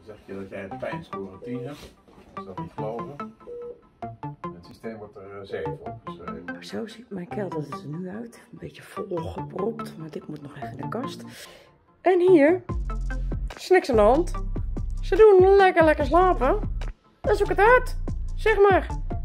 zeg je dat jij een pijnscore 10 hebt. Als dat niet geloven. In het systeem wordt er 7 opgeschreven. Zo ziet mijn kelder er nu uit. Een beetje volgepropt, want ik moet nog even in de kast. En hier is niks aan de hand. Ze doen lekker slapen. Dan zoek het uit. Zeg maar.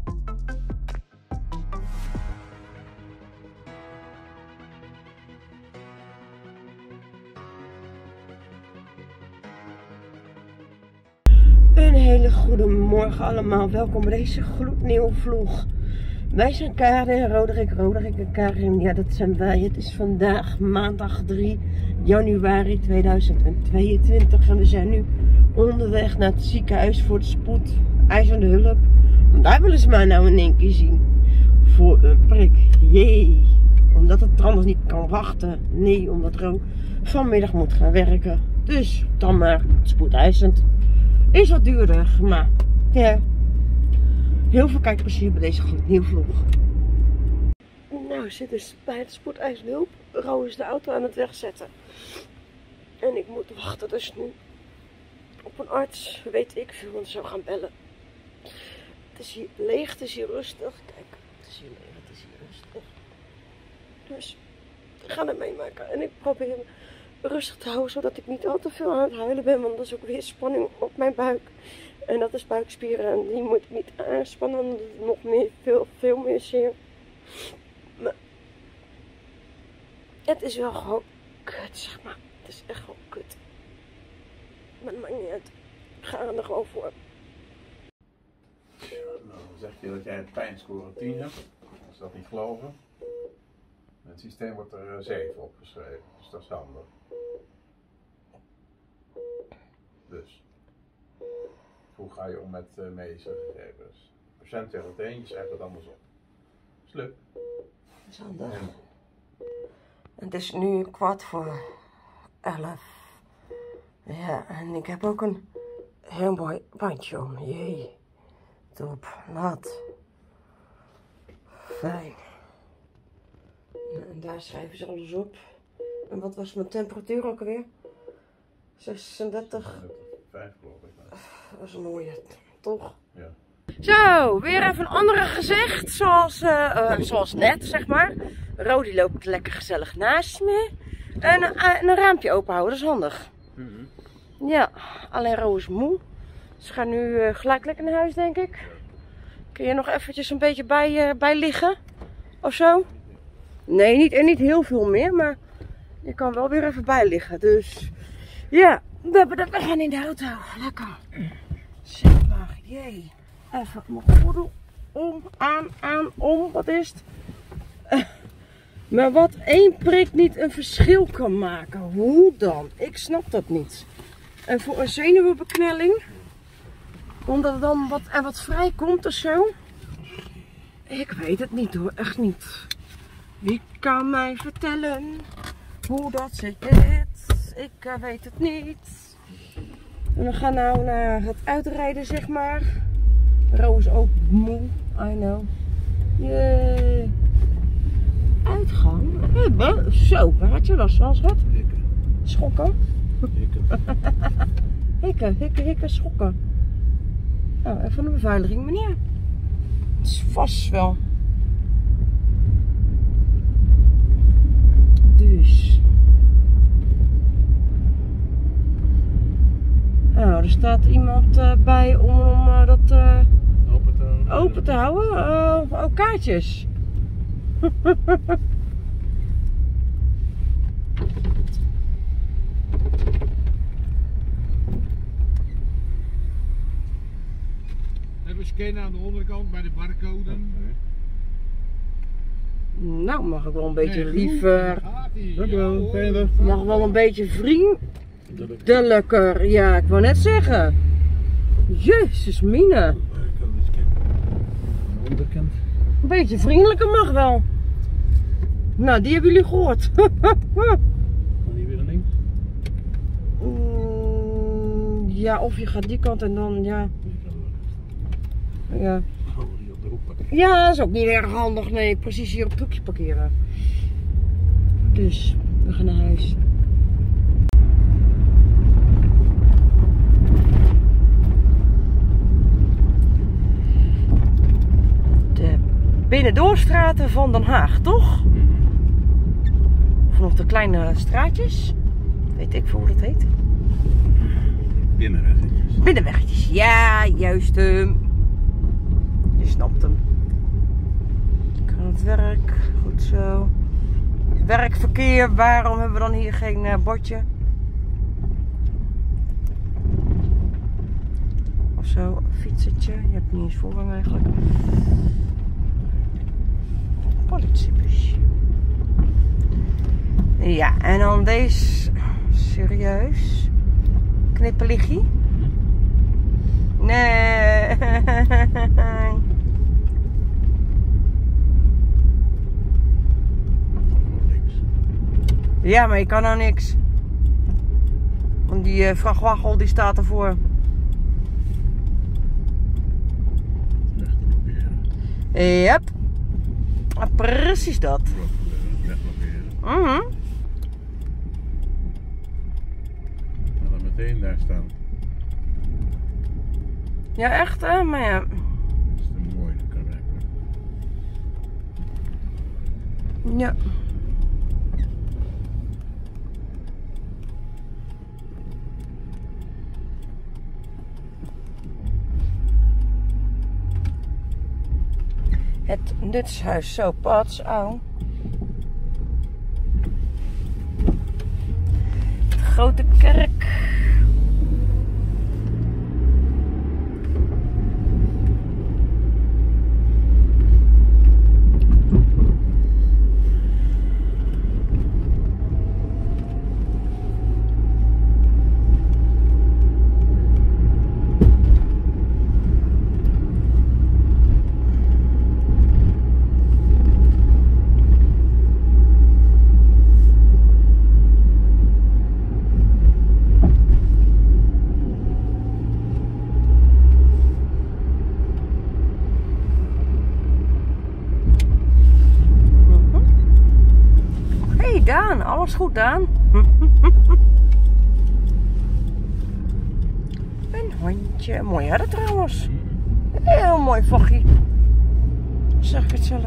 Een hele goede morgen allemaal. Welkom bij deze gloednieuwe vlog. Wij zijn Karin en Roderick. Roderick en Karin, ja dat zijn wij. Het is vandaag maandag 3 januari 2022 en we zijn nu onderweg naar het ziekenhuis voor de spoedeisende hulp. Want daar willen ze mij nou in één keer zien. Voor een prik. Jee. Omdat het anders niet kan wachten. Nee, omdat Ro vanmiddag moet gaan werken. Dus dan maar spoedeisend. Is wat duurder, maar ja. Heel veel kijkplezier bij deze gloednieuwe vlog. Nou, we zitten dus bij het spoedeisende hulp. Ro is de auto aan het wegzetten. En ik moet wachten dus nu op een arts. Weet ik veel, want ze zou gaan bellen. Het is hier leeg, het is hier rustig. Kijk, het is hier leeg, het is hier rustig. Dus ik ga het meemaken. En ik probeer me rustig te houden, zodat ik niet al te veel aan het huilen ben. Want dat is ook weer spanning op mijn buik. En dat is buikspieren en die moet ik niet aanspannen, want het is nog meer, veel meer zeer. Maar het is wel gewoon kut, zeg maar. Het is echt gewoon kut. Maar het maakt niet uit. Ik ga er gewoon voor. Nou, dan zeg je dat jij een pijnscore 10 hebt. Als dat niet geloven. In het systeem wordt er 7 opgeschreven. Dus dat is handig. Dus. Hoe ga je om met medische gegevens? De patiënt zegt het een, je schrijft het andersom. Sluk. Dat is handig. En het is nu 11:15. Ja, en ik heb ook een heel mooi bandje om. Jee. Top. Nat. Fijn. En daar schrijven ze alles op. En wat was mijn temperatuur ook alweer? 36. 5 geloof ik. Dat is een mooie, toch? Ja. Zo, weer even een andere gezicht, zoals net, zeg maar. Rodi loopt lekker gezellig naast me. En een raampje open houden, dat is handig. Ja, alleen Ro is moe. Ze gaan nu gelijk lekker naar huis, denk ik. Kun je nog eventjes een beetje bij liggen? Of zo? Nee, niet heel veel meer, maar je kan wel weer even bij liggen. Dus ja, we gaan in de auto. Lekker. Zeg maar, jee. Even mijn gordel om, om. Wat is het? Maar wat één prik niet een verschil kan maken. Hoe dan? Ik snap dat niet. En voor een zenuwenbeknelling, omdat er dan wat vrij komt of zo. Ik weet het niet hoor, echt niet. Wie kan mij vertellen hoe dat zit? Ik weet het niet. En we gaan nou naar het uitrijden, zeg maar. Ro is ook moe, I know. Jee. Uitgang hebben? Zo, waar had je last van, schat? Hikken. Schokken? Hikken. hikken, schokken. Nou, even een beveiliging, meneer. Het is vast wel. Dus. Nou, er staat iemand bij om dat open te houden. Oh, kaartjes. Even scannen aan de onderkant bij de barcode. Nou, mag ik wel een beetje liever. Verder. Mag wel een beetje vriendelijker. Ja, ik wou net zeggen. Jezus, Mina. Onderkant. Een beetje vriendelijker mag wel. Nou, die hebben jullie gehoord. Dan hier weer links. Ja, of je gaat die kant en dan, ja. Ja. Die op de hoek pakken. Ja, dat is ook niet erg handig. Nee, precies hier op het hoekje parkeren. Dus, we gaan naar huis. binnendoorstraten van Den Haag, toch? Of nog de kleine straatjes. Weet ik veel hoe dat heet. Binnenweggetjes. Binnenweggetjes, ja, juist hem. Je snapt hem. Ik ga aan het werk, goed zo. Werkverkeer, waarom hebben we dan hier geen bordje? Of zo, een fietsertje. Je hebt niet eens voorrang eigenlijk. Politiebusje. Ja, en dan deze. Serieus? Knipperliggie? Nee. Ja, maar je kan nou niks. Want die vrachtwagen die staat ervoor. Weg te blokkeren. Yep. Ah, precies dat. Weg blokkeren. En dan meteen daar staan. Ja, echt hè? Maar ja. Dat is te mooi, dat kan werkelijk. Ja. Het nutshuis zo pats aan. De grote kerk. Daan, alles goed Daan? Een hondje, mooi herder trouwens. Heel mooi vachtje. Zeg ik het zelf.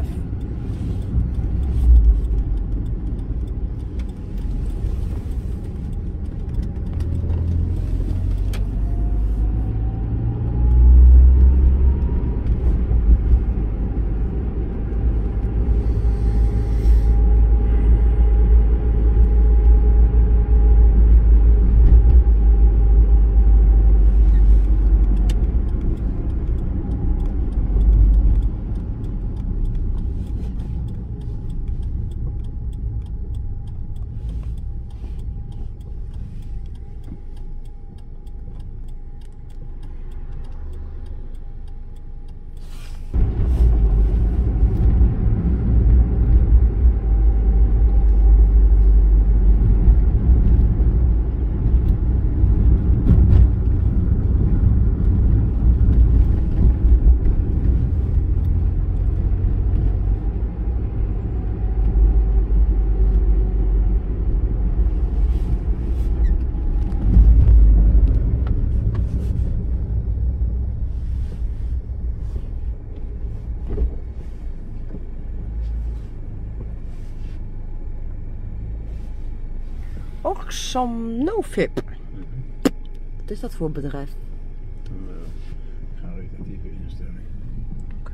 Oxamnovip. Wat is dat voor bedrijf? Een caritatieve instelling. Oké.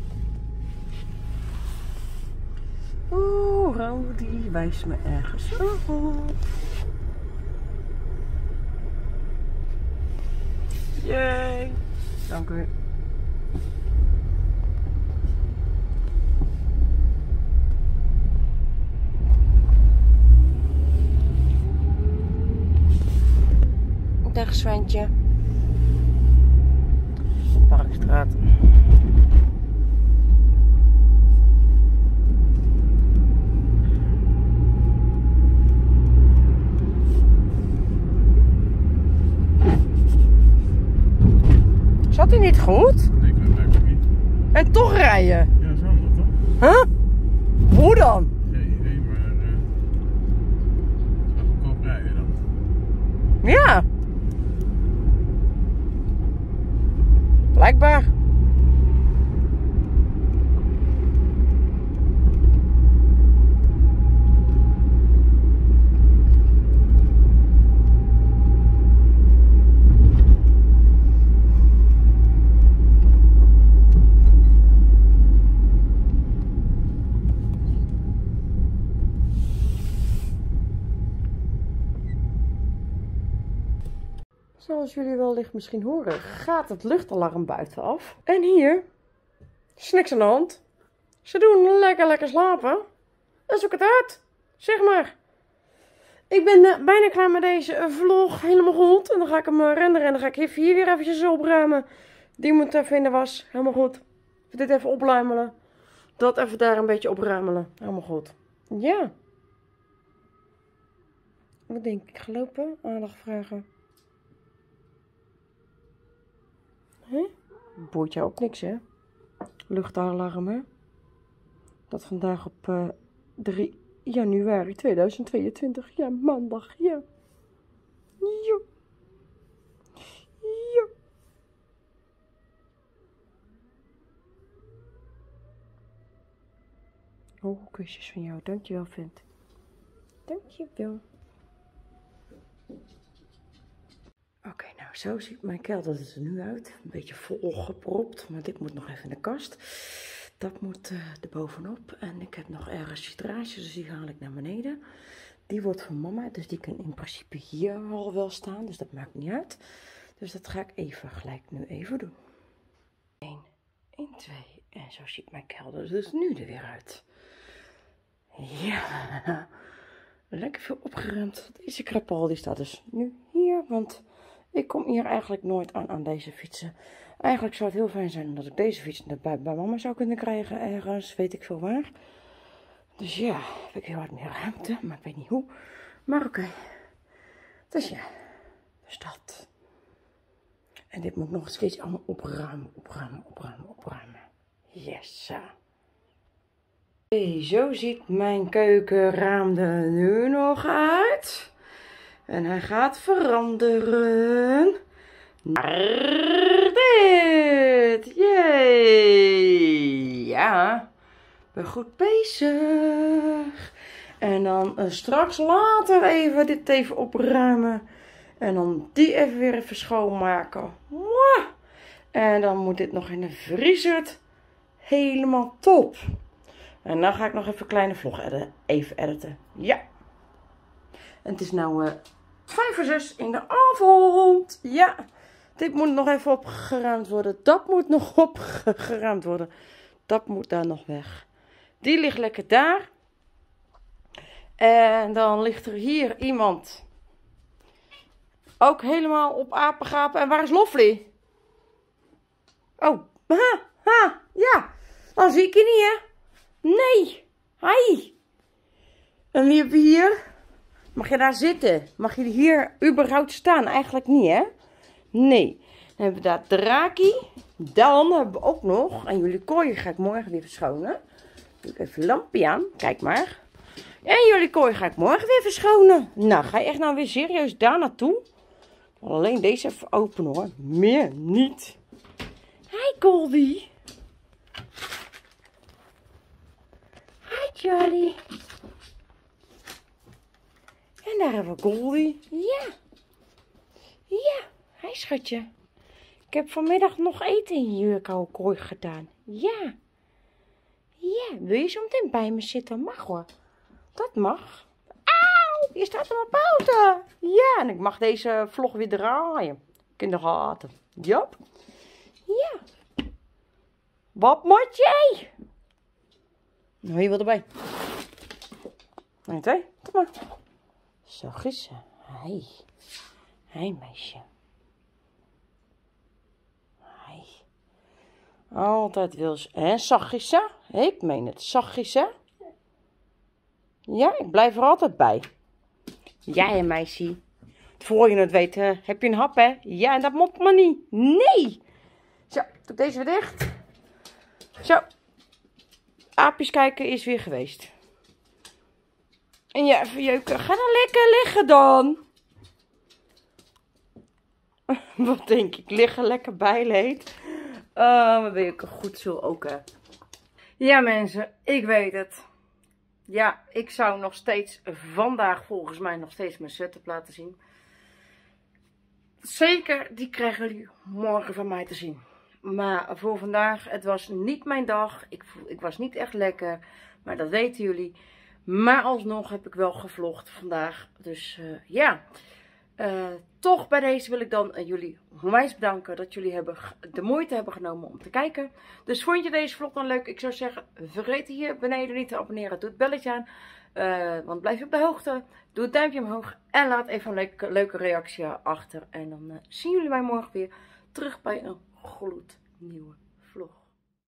Oeh, Rodi wijst me ergens op. Jee. Dank u. Dag Zwijntje. Parkstraat. Zat hij niet goed? Nee, ik weet eigenlijk niet. En toch rijden? Ja, zo dat toch? Huh? Hoe dan? Geen idee, maar het is wel goedkoop rijden dan. Ja. Blijkbaar. zoals jullie wellicht misschien horen, gaat het luchtalarm buiten af. En hier is niks aan de hand. Ze doen lekker slapen. En zoek het uit. Zeg maar. Ik ben bijna klaar met deze vlog. Helemaal goed. En dan ga ik hem renderen. En dan ga ik hier weer eventjes opruimen. Die moet even in de was. Helemaal goed. Dit even opluimelen. Dat even daar een beetje opruimelen. Helemaal goed. Ja. Wat denk ik? Gelopen? Aandacht vragen. Boeit jou ook niks, hè? Luchtalarm, hè? Dat vandaag op 3 januari 2022. Ja, maandag. Ja. Ja. Ja. Oh, kusjes van jou. Dankjewel, vent. Dankjewel. Oké, nou zo ziet mijn kelder er nu uit. Een beetje volgepropt, maar dit moet nog even in de kast. Dat moet er bovenop. En ik heb nog ergens citrages, dus die haal ik naar beneden. Die wordt van mama, dus die kan in principe hier al wel staan. Dus dat maakt niet uit. Dus dat ga ik even gelijk nu even doen. 1, 2. En zo ziet mijn kelder dus nu er weer uit. Ja, lekker veel opgeruimd. Deze krapal die staat dus nu hier, want ik kom hier eigenlijk nooit aan deze fietsen. Eigenlijk zou het heel fijn zijn dat ik deze fiets bij mama zou kunnen krijgen, ergens, weet ik veel waar. Dus ja, heb ik heel hard meer ruimte, maar ik weet niet hoe. Maar oké. Dus ja, dus dat. En dit moet nog steeds allemaal opruimen. Yes. Hey, zo ziet mijn keukenraam er nu nog uit. En hij gaat veranderen naar dit. Yay! Ja, ik ben goed bezig. En dan straks later even dit even opruimen. En dan die even schoonmaken. Mwah! En dan moet dit nog in de vriezer. Helemaal top. En dan ga ik nog even een kleine vlog even editen. Ja. En het is nu 5:06 in de avond. Ja. Dit moet nog even opgeruimd worden. Dat moet nog opgeruimd worden. Dat moet daar nog weg. Die ligt lekker daar. En dan ligt er hier iemand. Ook helemaal op apengapen. En waar is Lovely? Oh. Ja. Dan zie ik je niet, hè. Nee. Hi. En wie heb je hier? Mag je daar zitten? Mag je hier überhaupt staan? Eigenlijk niet, hè? Nee. Dan hebben we daar Draki. Dan hebben we ook nog... En jullie kooi ga ik morgen weer verschonen. Doe ik even een lampje aan. Kijk maar. En jullie kooi ga ik morgen weer verschonen. Nou, ga je echt nou weer serieus daar naartoe? Alleen deze even open, hoor. Meer niet. Hi, Goldie. Hi, Charlie. En daar hebben we Goldie. Ja. Ja. Hi, schatje. Ik heb vanmiddag nog eten in je koude kooi gedaan. Ja. Ja. Wil je zo meteen bij me zitten? Mag hoor. Dat mag. Auw. Je staat op mijn poten. Ja. En ik mag deze vlog weer draaien. Kindergaten. Jop. Ja. Wat moet jij? Nou, hier wat erbij. 1, 2. Kom maar. Zo is ze. Hi. Hi, meisje. Hi. Altijd wil ze. En zachtjes, hè? Ik meen het. Zachtjes, hè? Ja, ik blijf er altijd bij. Jij, meisje. Voor je het weet, heb je een hap, hè? Ja, en dat moet maar niet. Nee. Zo, doe deze weer dicht. Zo. Aapjes kijken is weer geweest. En ja, even jeuken. Ga dan lekker liggen dan. Wat denk ik? Liggen lekker bijleed. Maar ben ik goed zo ook, hè. Ja, mensen. Ik weet het. Ja, ik zou nog steeds vandaag volgens mij nog steeds mijn setup laten zien. Zeker, die krijgen jullie morgen van mij te zien. Maar voor vandaag, het was niet mijn dag. Ik was niet echt lekker. Maar dat weten jullie. Maar alsnog heb ik wel gevlogd vandaag. Dus ja. Toch bij deze wil ik dan jullie onwijs bedanken dat jullie de moeite hebben genomen om te kijken. Dus vond je deze vlog dan leuk? Ik zou zeggen, vergeet hier beneden niet te abonneren. Doe het belletje aan, want blijf je op de hoogte. Doe het duimpje omhoog en laat even een leuke reactie achter. En dan zien jullie mij morgen weer terug bij een gloednieuwe